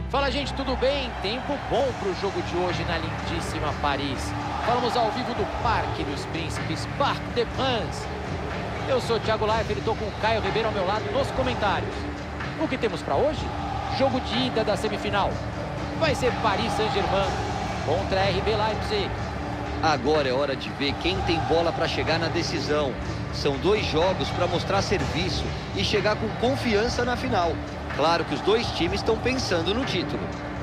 Fala, gente, tudo bem? Tempo bom para o jogo de hoje na lindíssima Paris. Falamos ao vivo do Parque dos Príncipes, Parc des Princes. Eu sou o Thiago Leifert e estou com o Caio Ribeiro ao meu lado nos comentários. O que temos para hoje? Jogo de ida da semifinal. Vai ser Paris Saint-Germain contra RB Leipzig. Agora é hora de ver quem tem bola para chegar na decisão. São dois jogos para mostrar serviço e chegar com confiança na final. Claro que os dois times estão pensando no título.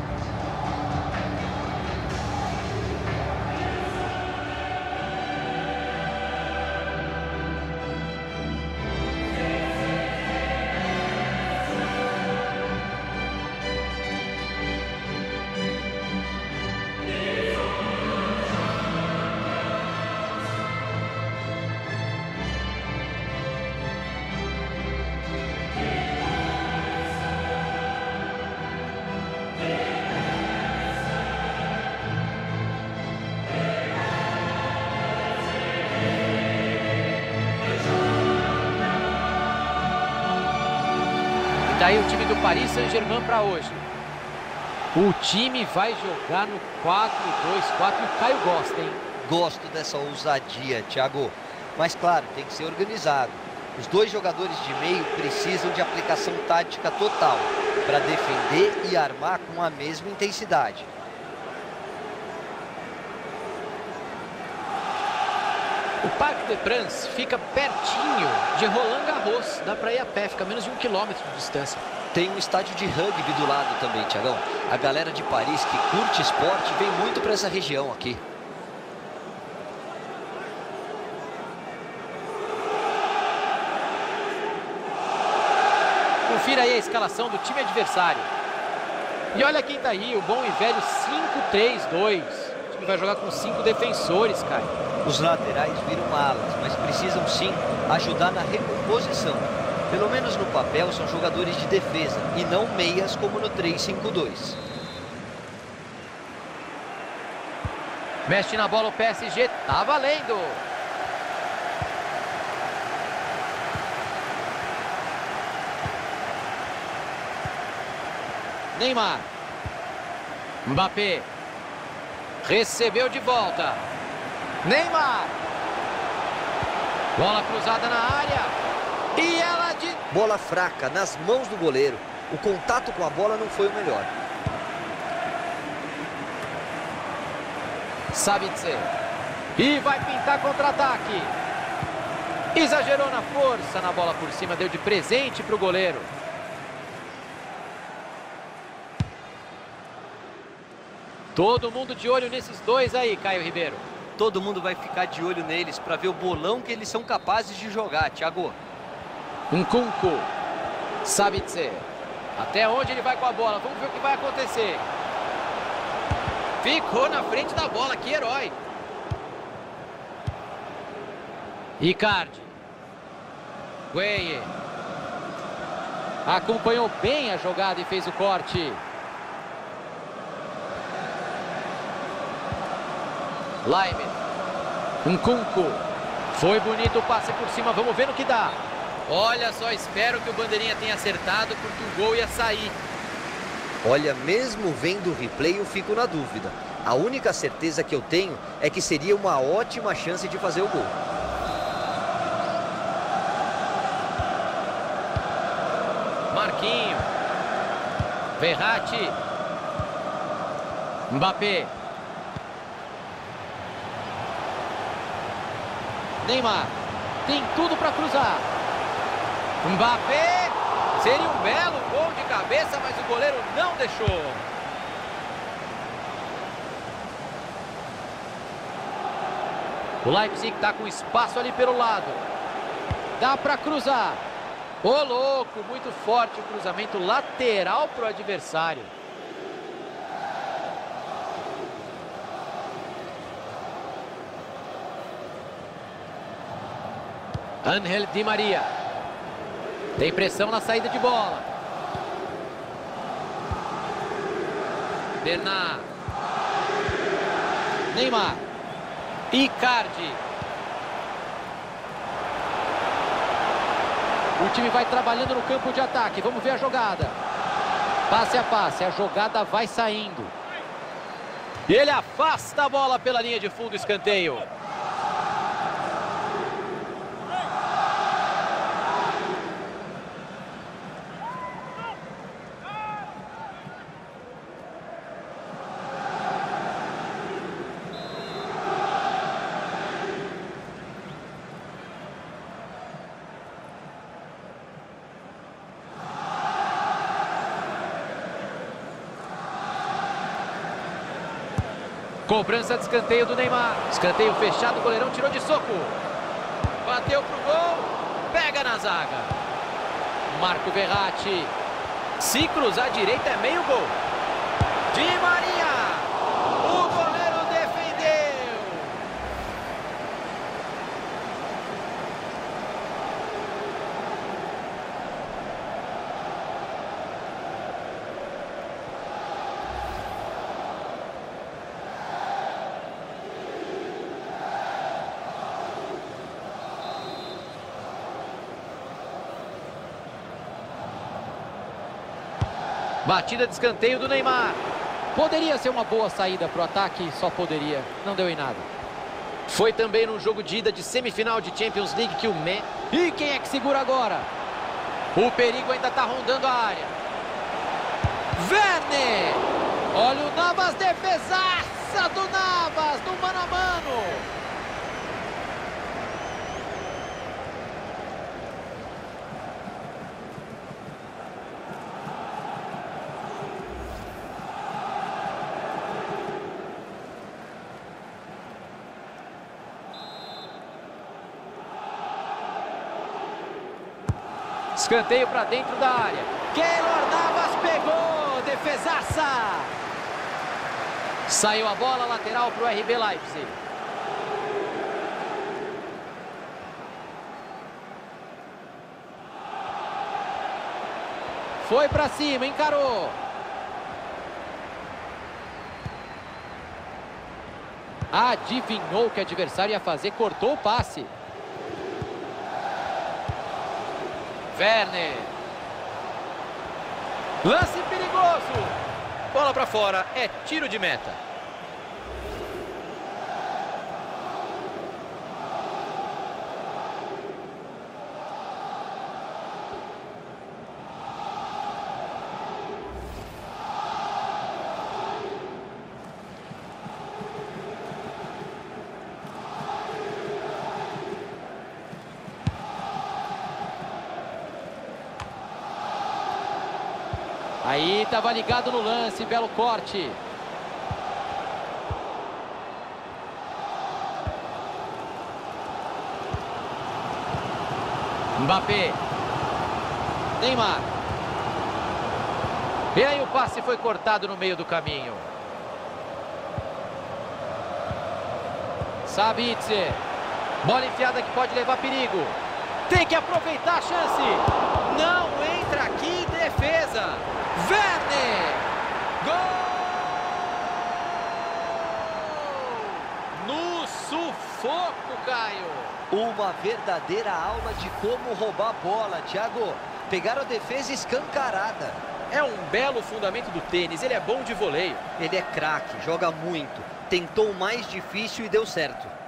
Daí o time do Paris Saint-Germain para hoje. O time vai jogar no 4-2-4 e o Caio gosta, hein? Gosto dessa ousadia, Thiago. Mas claro, tem que ser organizado. Os dois jogadores de meio precisam de aplicação tática total para defender e armar com a mesma intensidade. O Parc des Princes fica pertinho de Roland Garros. Dá para ir a pé, fica a menos de 1 quilômetro de distância. Tem um estádio de rugby do lado também, Thiagão. A galera de Paris que curte esporte vem muito para essa região aqui. Confira aí a escalação do time adversário. E olha quem tá aí, o bom e velho 5-3-2. O time vai jogar com 5 defensores, cara. Os laterais viram alas, mas precisam sim ajudar na recomposição. Pelo menos no papel são jogadores de defesa e não meias como no 3-5-2. Mexe na bola o PSG, tá valendo! Neymar. Mbappé. Recebeu de volta. Neymar. Bola cruzada na área. E ela de... Bola fraca nas mãos do goleiro. O contato com a bola não foi o melhor. Sabitzer. E vai pintar contra-ataque. Exagerou na força na bola por cima. Deu de presente para o goleiro. Todo mundo de olho nesses dois aí, Caio Ribeiro. Todo mundo vai ficar de olho neles para ver o bolão que eles são capazes de jogar, Thiago. Nkunku. Sabitzer. Até onde ele vai com a bola? Vamos ver o que vai acontecer. Ficou na frente da bola, que herói. Icardi. Gueye. Acompanhou bem a jogada e fez o corte. Leibniz. Nkunku. Foi bonito o passe por cima, vamos ver no que dá. Olha só, espero que o bandeirinha tenha acertado, porque o gol ia sair. Olha, mesmo vendo o replay eu fico na dúvida. A única certeza que eu tenho é que seria uma ótima chance de fazer o gol. Marquinhos. Verratti. Mbappé. Neymar. Tem tudo para cruzar. Mbappé. Seria um belo gol de cabeça, mas o goleiro não deixou. O Leipzig está com espaço ali pelo lado. Dá para cruzar. Ô, louco, muito forte o cruzamento lateral para o adversário. Ángel Di Maria. Tem pressão na saída de bola. Bernard. Neymar. Icardi. O time vai trabalhando no campo de ataque. Vamos ver a jogada. Passe a passe, a jogada vai saindo. E ele afasta a bola pela linha de fundo, escanteio. Cobrança de escanteio do Neymar. Escanteio fechado, o goleirão tirou de soco. Bateu pro gol. Pega na zaga. Marco Verratti. Se cruzar à direita é meio gol. Di Maria. O goleiro defendeu. Batida de escanteio do Neymar. Poderia ser uma boa saída para o ataque, só poderia. Não deu em nada. Foi também no jogo de ida de semifinal de Champions League que o E quem é que segura agora? O perigo ainda está rondando a área. Werner! Olha o Navas, defesaça do Navas, no mano a mano. Escanteio para dentro da área. Keylor Navas pegou. Defesaça. Saiu a bola lateral para o RB Leipzig. Foi para cima, encarou. Adivinhou o que o adversário ia fazer, cortou o passe. Werner. Lance perigoso. Bola para fora, é tiro de meta. Aí estava ligado no lance, belo corte. Mbappé. Neymar. E aí o passe foi cortado no meio do caminho. Sabitzer. Bola enfiada que pode levar perigo. Tem que aproveitar a chance. Não entra aqui, defesa. Werner! Gol! No sufoco, Caio. Uma verdadeira aula de como roubar a bola, Thiago. Pegaram a defesa escancarada. É um belo fundamento do tênis, ele é bom de voleio. Ele é craque, joga muito. Tentou o mais difícil e deu certo.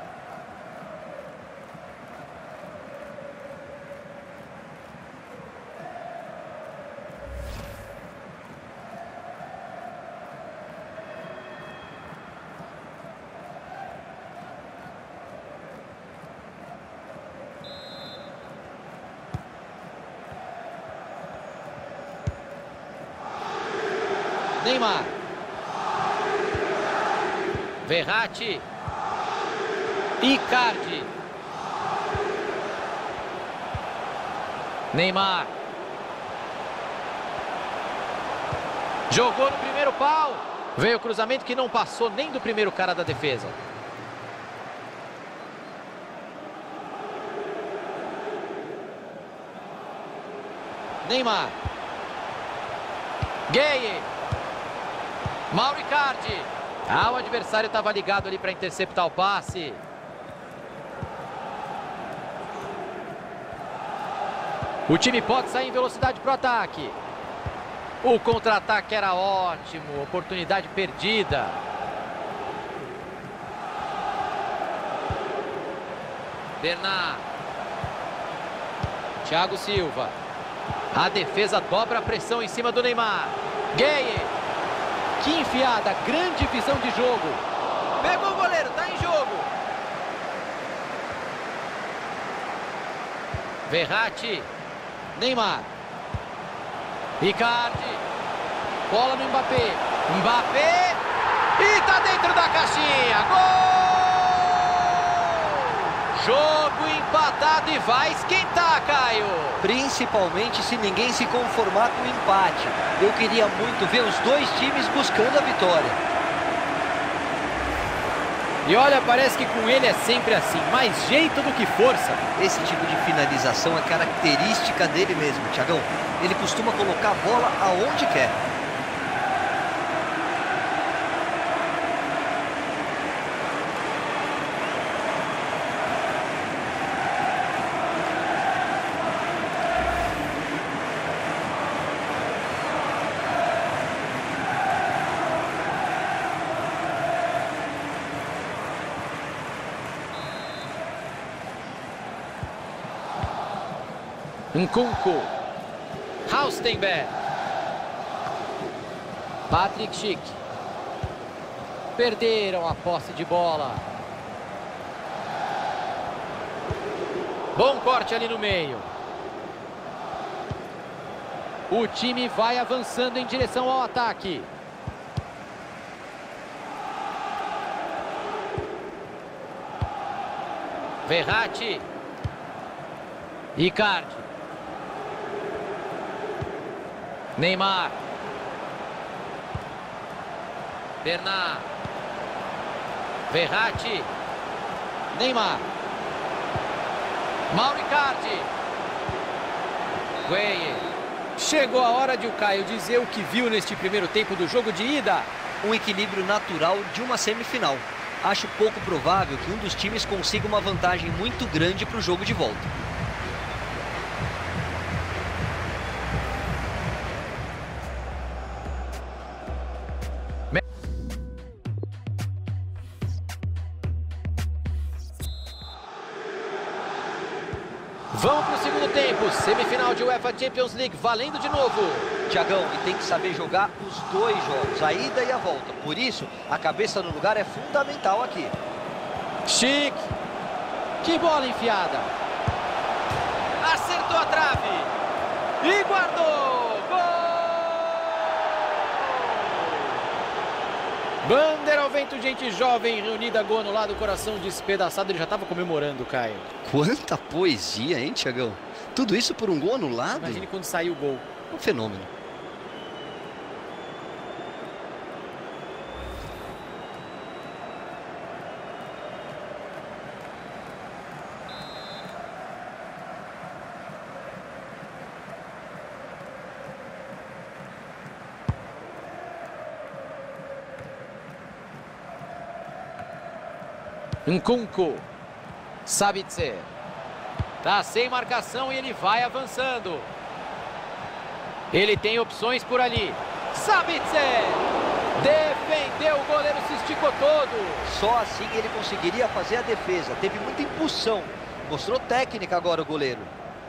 Neymar. Verratti. Icardi. Neymar. Jogou no primeiro pau. Veio o cruzamento que não passou nem do primeiro cara da defesa. Neymar. Gueye. Mauro Icardi. O adversário estava ligado ali para interceptar o passe. O time pode sair em velocidade para o ataque. O contra-ataque era ótimo, oportunidade perdida. Bernard. Thiago Silva. A defesa dobra a pressão em cima do Neymar. Gueye. Que enfiada, grande visão de jogo. Pegou o goleiro, tá em jogo. Verratti. Neymar. Icardi. Bola no Mbappé. Mbappé. E tá dentro da caixinha. Gol! Jogo empatado e vai esquentar, Caio. Principalmente se ninguém se conformar com o empate. Eu queria muito ver os dois times buscando a vitória. E olha, parece que com ele é sempre assim, mais jeito do que força. Esse tipo de finalização é característica dele mesmo, Thiagão. Ele costuma colocar a bola aonde quer. Nkunku. Haustenberg. Patrick Schick. Perderam a posse de bola. Bom corte ali no meio. O time vai avançando em direção ao ataque. Verratti. Icardi. Neymar. Bernard. Verratti. Neymar. Mauro Icardi. Gueye. Chegou a hora de o Caio dizer o que viu neste primeiro tempo do jogo de ida. Um equilíbrio natural de uma semifinal. Acho pouco provável que um dos times consiga uma vantagem muito grande para o jogo de volta. Vamos para o segundo tempo, semifinal de UEFA Champions League, valendo de novo. Thiagão, e tem que saber jogar os dois jogos, a ida e a volta. Por isso, a cabeça no lugar é fundamental aqui. Schick. Que bola enfiada. Acertou a trave. E guardou. Gol! Bandeira ao vento, gente jovem reunida, gol no lado, coração despedaçado. Ele já estava comemorando, Caio. Quanta poesia, hein, Thiagão? Tudo isso por um gol anulado? Imagine quando saiu o gol. Um fenômeno. Nkunku. Sabitzer. Tá sem marcação e ele vai avançando. Ele tem opções por ali. Sabitzer. Defendeu, o goleiro se esticou todo. Só assim ele conseguiria fazer a defesa. Teve muita impulsão. Mostrou técnica agora o goleiro.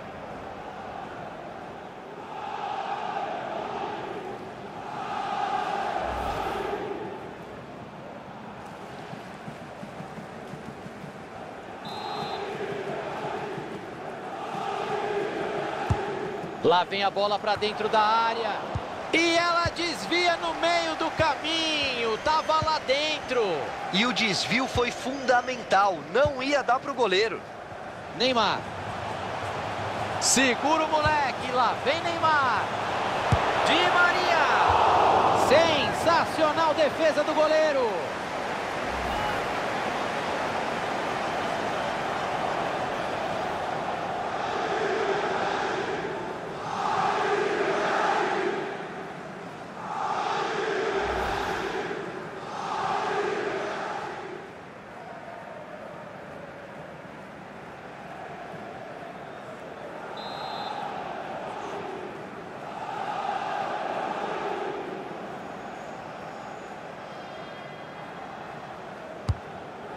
Lá vem a bola para dentro da área. E ela desvia no meio do caminho. Tava lá dentro. E o desvio foi fundamental. Não ia dar para o goleiro. Neymar. Segura o moleque. Lá vem Neymar. Di Maria. Sensacional defesa do goleiro.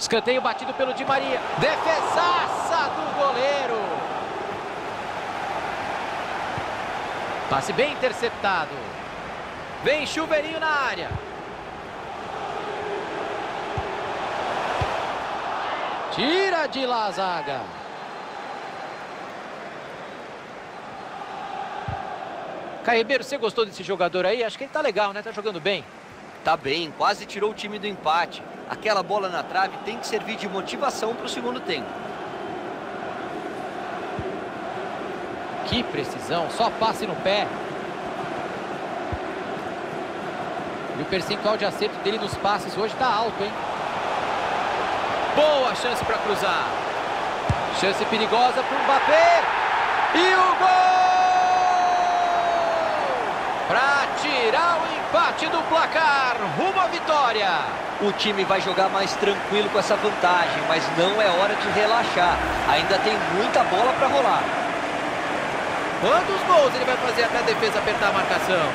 Escanteio batido pelo Di Maria. Defesaça do goleiro. Passe bem interceptado. Vem chuveirinho na área. Tira de lá a zaga. Caio Ribeiro, você gostou desse jogador aí? Acho que ele tá legal, né? Tá jogando bem. Tá bem, quase tirou o time do empate. Aquela bola na trave tem que servir de motivação para o segundo tempo. Que precisão, só passe no pé. E o percentual de acerto dele nos passes hoje tá alto, hein? Boa chance para cruzar. Chance perigosa para o Mbappé. E o gol! Para tirar o empate do placar, rumo à vitória. O time vai jogar mais tranquilo com essa vantagem, mas não é hora de relaxar. Ainda tem muita bola para rolar. Quantos gols ele vai fazer até a defesa apertar a marcação?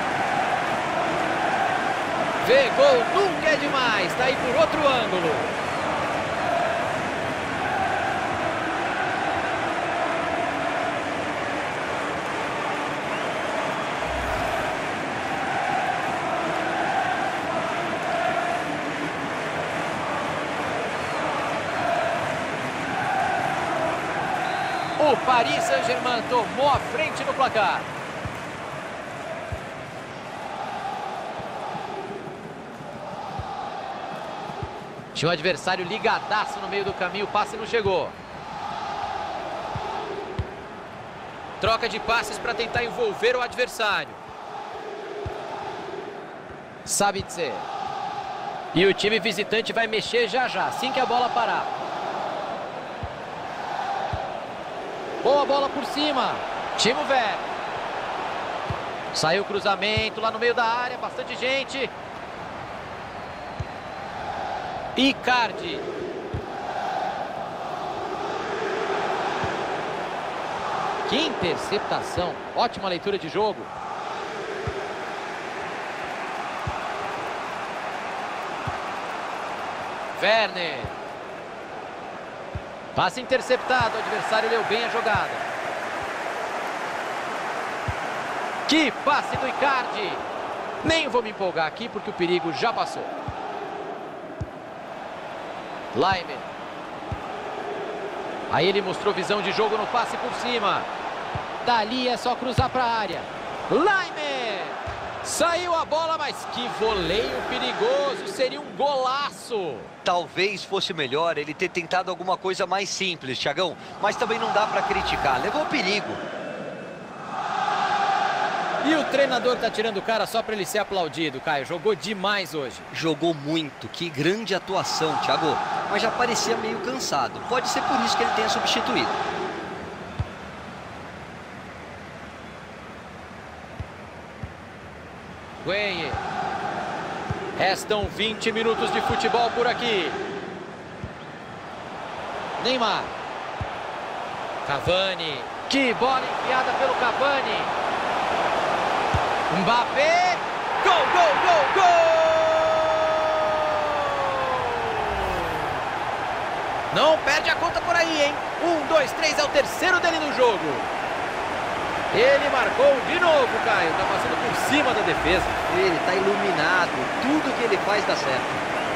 Vê, gol nunca é demais. Tá aí por outro ângulo. O Paris Saint-Germain tomou a frente no placar. Tinha um adversário ligadaço no meio do caminho, o passe não chegou. Troca de passes para tentar envolver o adversário. Sabitzer. E o time visitante vai mexer já já, assim que a bola parar. Boa bola por cima. Timo Werner. Saiu o cruzamento lá no meio da área, bastante gente. Icardi. Que interceptação. Ótima leitura de jogo. Werner. Passe interceptado, o adversário leu bem a jogada. Que passe do Icardi. Nem vou me empolgar aqui porque o perigo já passou. Laimer. Aí ele mostrou visão de jogo no passe por cima. Dali é só cruzar para a área. Laimer. Saiu a bola, mas que voleio perigoso. Seria um golaço. Talvez fosse melhor ele ter tentado alguma coisa mais simples, Thiagão. Mas também não dá para criticar. Levou perigo. E o treinador tá tirando o cara só para ele ser aplaudido, Caio. Jogou demais hoje. Jogou muito. Que grande atuação, Thiago. Mas já parecia meio cansado. Pode ser por isso que ele tenha substituído. Gueye. Restam 20 minutos de futebol por aqui. Neymar. Cavani. Que bola enfiada pelo Cavani. Mbappé. Gol, gol, gol, gol! Não perde a conta por aí, hein? 1, 2, 3, é o terceiro dele no jogo. Ele marcou de novo, Caio. Tá passando por cima da defesa. Ele tá iluminado. Tudo que ele faz dá certo.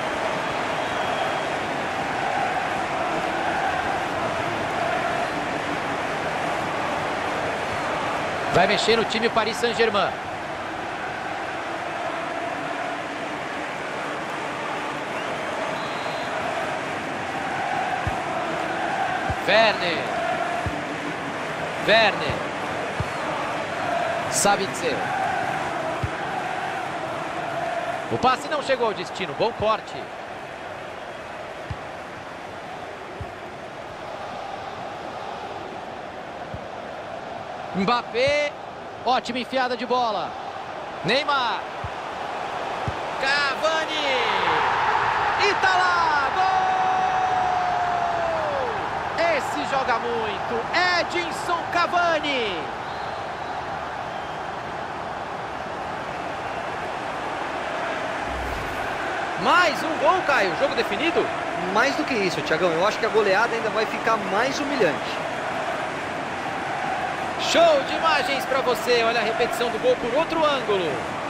Vai mexer no time Paris Saint-Germain. Werner. Werner. Sabitzer. O passe não chegou ao destino. Bom corte. Mbappé. Ótima enfiada de bola. Neymar. Cavani. E tá lá. Gol! Esse joga muito. Edinson Cavani. Mais um gol, Caio. Jogo definido? mais do que isso, Thiagão, eu acho que a goleada ainda vai ficar mais humilhante. Show de imagens para você. Olha a repetição do gol por outro ângulo.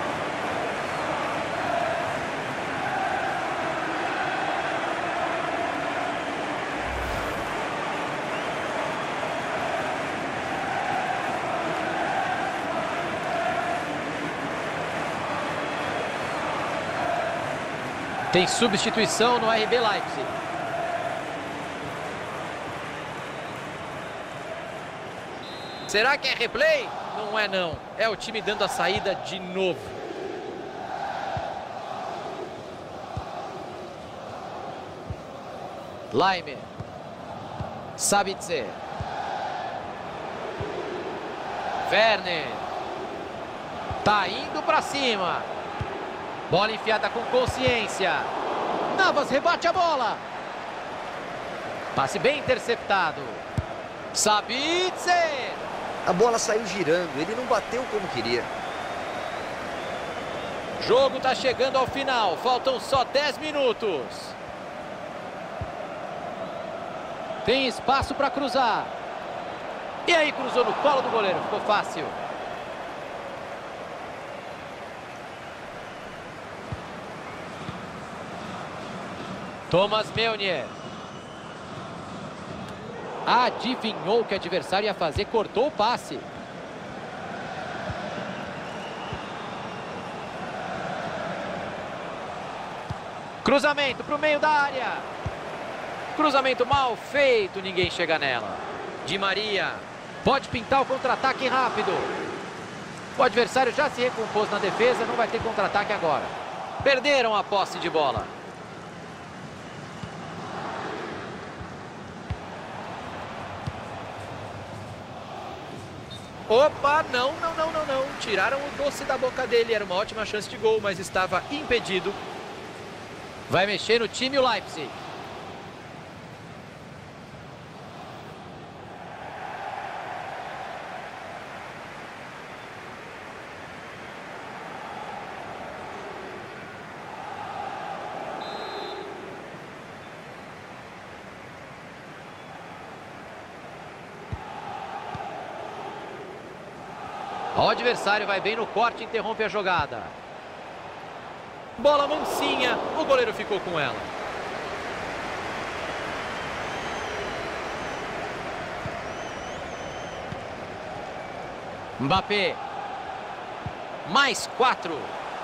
Tem substituição no RB Leipzig. Será que é replay? Não é não. É o time dando a saída de novo. Laimer. Sabitzer. Werner. Tá indo pra cima. Bola enfiada com consciência. Navas rebate a bola. Passe bem interceptado. Sabitzer. A bola saiu girando, ele não bateu como queria. Jogo tá chegando ao final, faltam só 10 minutos. Tem espaço para cruzar. E aí cruzou no colo do goleiro, ficou fácil. Thomas Meunier. Adivinhou o que o adversário ia fazer, cortou o passe. Cruzamento para o meio da área. Cruzamento mal feito, ninguém chega nela. Di Maria. Pode pintar o contra-ataque rápido. O adversário já se recompôs na defesa, não vai ter contra-ataque agora. Perderam a posse de bola. Opa, não. Tiraram o doce da boca dele. Era uma ótima chance de gol, mas estava impedido. Vai mexer no time o Leipzig. O adversário vai bem no corte e interrompe a jogada. Bola mansinha, o goleiro ficou com ela. Mbappé. Mais 4.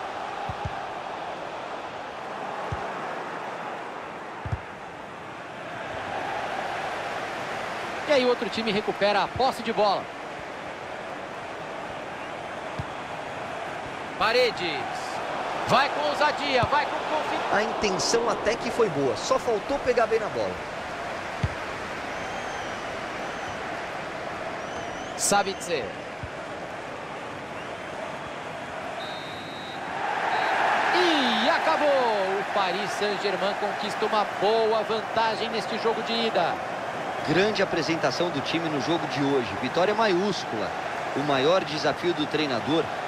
E aí o outro time recupera a posse de bola. Paredes. Vai com ousadia, vai com confiança. A intenção até que foi boa, só faltou pegar bem na bola. Sabitzer. E acabou! O Paris Saint-Germain conquista uma boa vantagem neste jogo de ida. Grande apresentação do time no jogo de hoje. Vitória maiúscula. O maior desafio do treinador